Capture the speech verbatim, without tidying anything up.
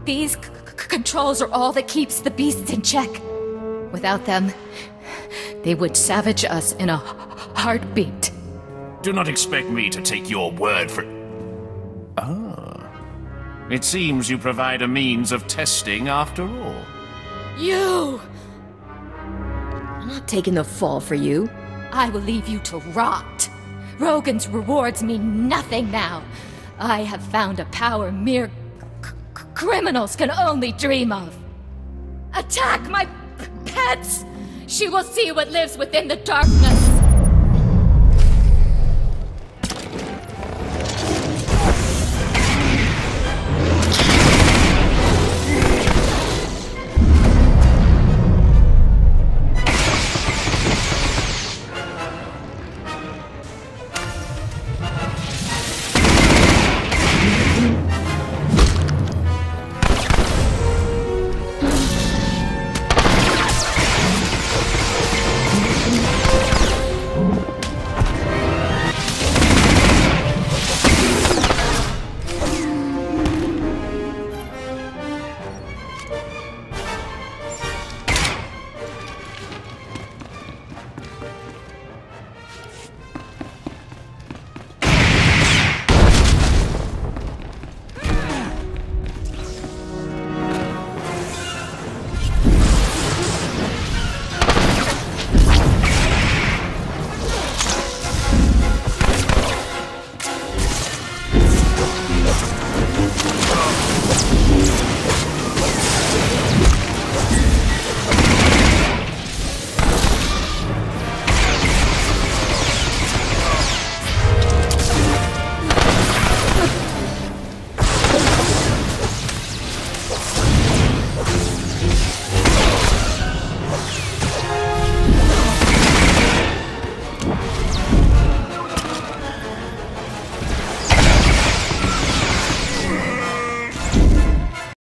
These c c controls are all that keeps the beasts in check. Without them, they would savage us in a heartbeat. Do not expect me to take your word for... Ah. It seems you provide a means of testing after all. You! I'm not taking the fall for you. I will leave you to rot. Rogan's rewards mean nothing now. I have found a power mere c c criminals can only dream of. Attack my p pets! She will see what lives within the darkness.